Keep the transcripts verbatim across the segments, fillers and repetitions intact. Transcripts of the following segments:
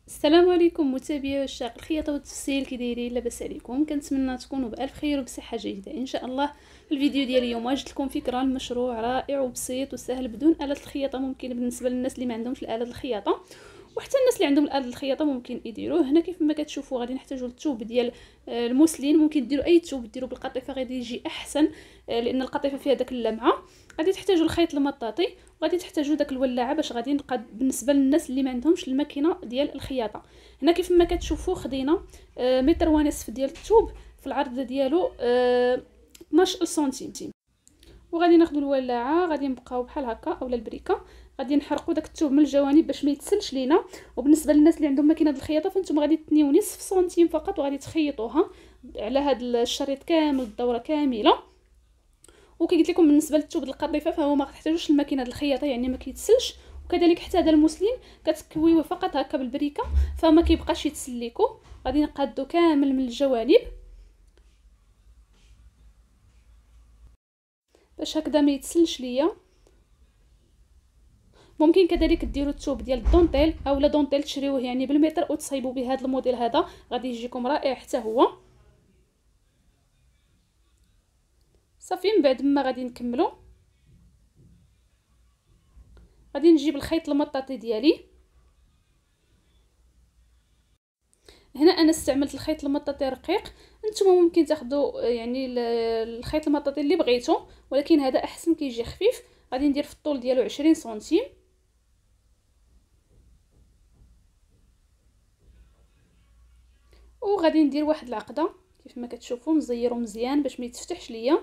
السلام عليكم متابعي عشاق الخياطه والتفصيل، كي دايرين؟ لاباس عليكم؟ كنتمنى تكونوا بالف خير وبصحه جيده ان شاء الله. الفيديو ديال اليوم جبت لكم فكره لمشروع رائع وبسيط وسهل بدون آلة الخياطه. ممكن بالنسبه للناس اللي ما عندهمش الآلة الخياطه، وحتى الناس اللي عندهم الآلة الخياطه ممكن يديروه. هنا كيف ما كتشوفوا غادي نحتاجوا الثوب ديال الموسلين. ممكن ديروا اي ثوب، ديروا بالقطيفه غادي يجي احسن لان القطيفه فيها داك اللمعه. غادي تحتاجوا الخيط المطاطي، وغادي تحتاجوا داك الولاعه باش غادي نقاد بالنسبه للناس اللي ما عندهمش الماكينه ديال الخياطه. هنا كيف ما كتشوفوا خدينا آه متر ونصف ديال الثوب، في العرض ديالو آه اثناش سنتيم. وغادي ناخذوا الولاعه، غادي نبقاو بحال هكا اولا البريكه، غادي نحرقوا داك الثوب من الجوانب باش ما يتسلش لينا. وبالنسبه للناس اللي عندهم ماكينه الخياطه فانتم غادي تنيو نصف سنتيم فقط، وغادي تخيطوها على هذا الشريط كامل الدوره كامله. وكي قلت لكم بالنسبه للثوب القطيفه فهو ما تحتاجوش الماكينه الخياطه، يعني ما كيتسلش. وكذلك حتى هذا المسلين كتكويوه فقط هكا بالبريكه فما كيبقاش يتسليكو. غادي نقادو كامل من الجوانب باش هكذا ما يتسلش ليا. ممكن كذلك ديروا الثوب ديال الدونتيل اولا دونتيل تشريوه يعني بالمتر وتصايبوا بهذا الموديل هذا، غادي يجيكم رائع حتى هو. صافي من بعد ما غادي نكملوا، غادي نجيب الخيط المطاطي ديالي. هنا انا استعملت الخيط المطاطي رقيق، نتوما ممكن تاخذوا يعني الخيط المطاطي اللي بغيتو، ولكن هذا احسن كيجي خفيف. غادي ندير في الطول ديالو عشرين سنتيم، وغادي ندير واحد العقده كيف ما كتشوفوا، نزيرو مزيان باش ما يتفتحش ليا.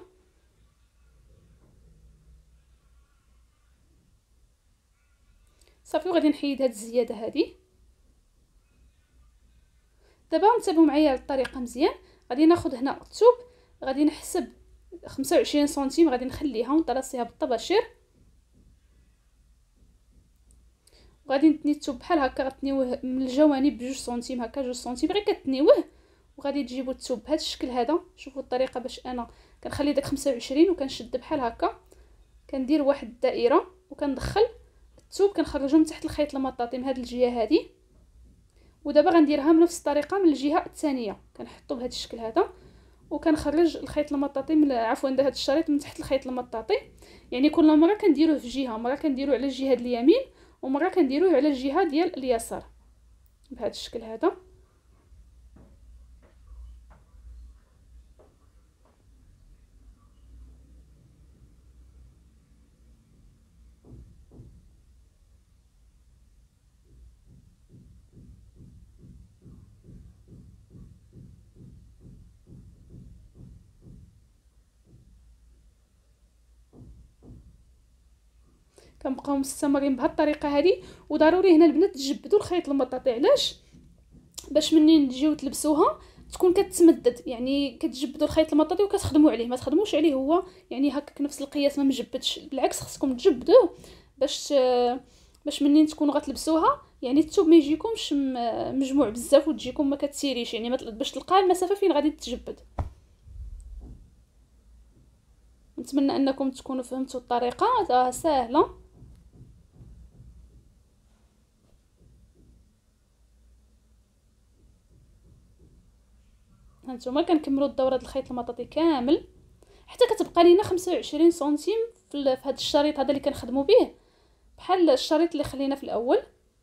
صافي وغادي نحيد هاد الزياده هذه. دابا انتبهوا معايا على الطريقه مزيان. غادي ناخذ هنا الثوب، غادي نحسب خمسة وعشرين سنتيم، غادي نخليها ونطرسيها بالطباشير. وغادي نتني الثوب بحال هكا، غتنيوه من الجوانب بجوج سنتيم هكا، جوج سنتيم غير كتنيوه. وغادي تجيبوا الثوب بهذا الشكل هذا. شوفوا الطريقه باش انا كنخلي داك خمسة وعشرين وكنشد بحال هكا، كندير واحد الدائره وكندخل الثوب كنخرجو من تحت الخيط المطاطي من هذه الجهه هذه. ودابا غنديرها بنفس الطريقه من الجهه الثانيه، كنحطو بهذا الشكل هذا وكنخرج الخيط المطاطي من عفوا هذا الشريط من تحت الخيط المطاطي. يعني كل مره كنديروه في جهه، مره كنديروه على الجهه ديال اليمين ومره كنديروه على الجهه ديال اليسار بهذا الشكل هذا. كنبقاو مستمرين بهذه الطريقه هذه. وضروري هنا البنات تجبدوا الخيط المطاطي. علاش؟ باش منين تجيو تلبسوها تكون كتمدد، يعني كتجبدوا الخيط المطاطي وكتخدموا عليه، ما تخدموش عليه هو يعني هكاك نفس القياس ما مجبدش، بالعكس خصكم تجبدوه باش باش منين تكونوا غتلبسوها يعني الثوب ما يجيكمش مجموع بزاف وتجيكم ما كتسيريش، يعني باش تلقى المسافه فين غادي تجبد. نتمنى انكم تكونوا فهمتوا الطريقه سهله. هانتوما كنكملوا الدوره ديال الخيط المطاطي كامل حتى كتبقى لينا خمسة وعشرين سنتيم في هذا الشريط هذا اللي كنخدموا به، بحال الشريط اللي خلينا في الاول.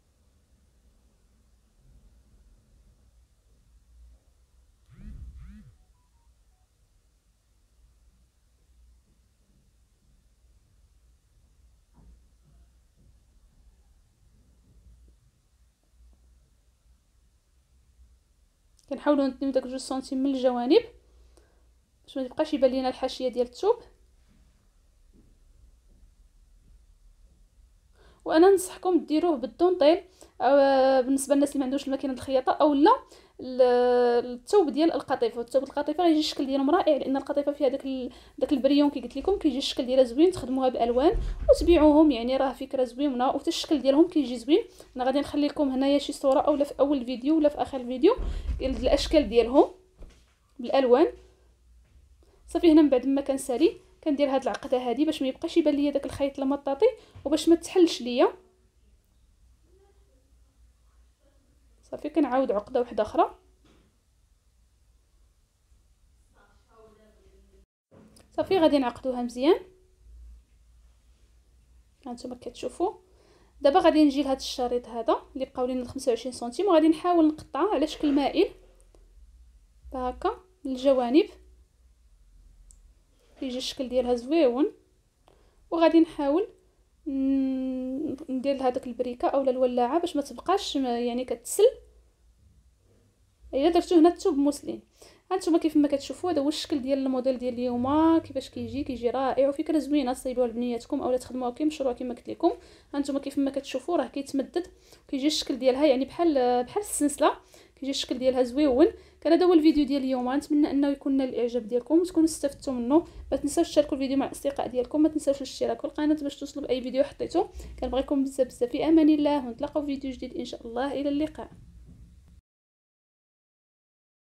كنحاولوا نتنيو داك جوج سنتيم من الجوانب باش ما تبقاش يبان لينا الحاشيه ديال الثوب. وانا ننصحكم ديروه بالدونطيل أو بالنسبه للناس اللي ما عندوش الماكينه الخياطه، اولا الثوب ديال القطيفه. الثوب القطيفه غيجي الشكل ديالهم رائع لان القطيفه فيها داك ال... داك البريون كي قلت لكم، كيجي الشكل ديالها زوين، تخدموها بالوان وتبيعوهم، يعني راه فكره زوينه وحتى الشكل ديالهم كيجي زوين. انا غادي نخلي لكم هنايا شي صوره اولا في اول الفيديو ولا في اخر الفيديو الاشكال ديالهم بالالوان. صافي هنا من بعد ما كنسالي كندير هاد العقده هذه باش ما يبقاش يبان ليا داك الخيط المطاطي وباش ما تحلش ليا. صافي كنعاود عقده واحده اخرى. صافي غادي نعقدوها مزيان. هانتوما كتشوفوا. دابا غادي نجي لهاد الشريط هذا اللي بقاو لينا خمسة وعشرين سنتيم وغادي نحاول نقطع على شكل مائل هكا من الجوانب، يجي الشكل ديالها زويون. وغادي نحاول ندير لهاداك البريكه اولا الولاعه باش ما تبقاش يعني كتسل. الا درتو هنا الثوب موسلين. هانتوما كيف ما كتشوفوا هذا هو الشكل ديال الموديل ديال اليوم كيفاش كيجي كيجي رائع وفكره زوينه تصايبوها لبنياتكم اولا تخدموها كمشروع كما قلت لكم. هانتوما كيف ما كتشوفوا راه كيتمدد وكيجي الشكل ديالها يعني بحال بحال السلسله، كيجي الشكل ديالها زويون. كان هذا هو الفيديو ديال اليوم، نتمنى انه يكون نال الاعجاب ديالكم وتكونوا استفدتوا منه. ما تنساوش تشاركوا الفيديو مع الاصدقاء ديالكم، ما تنساوش الاشتراك في القناه باش توصلوا باي فيديو حطيته. كنبغيكم بزاف بزاف في امان الله، ونتلاقاو في فيديو جديد ان شاء الله. الى اللقاء.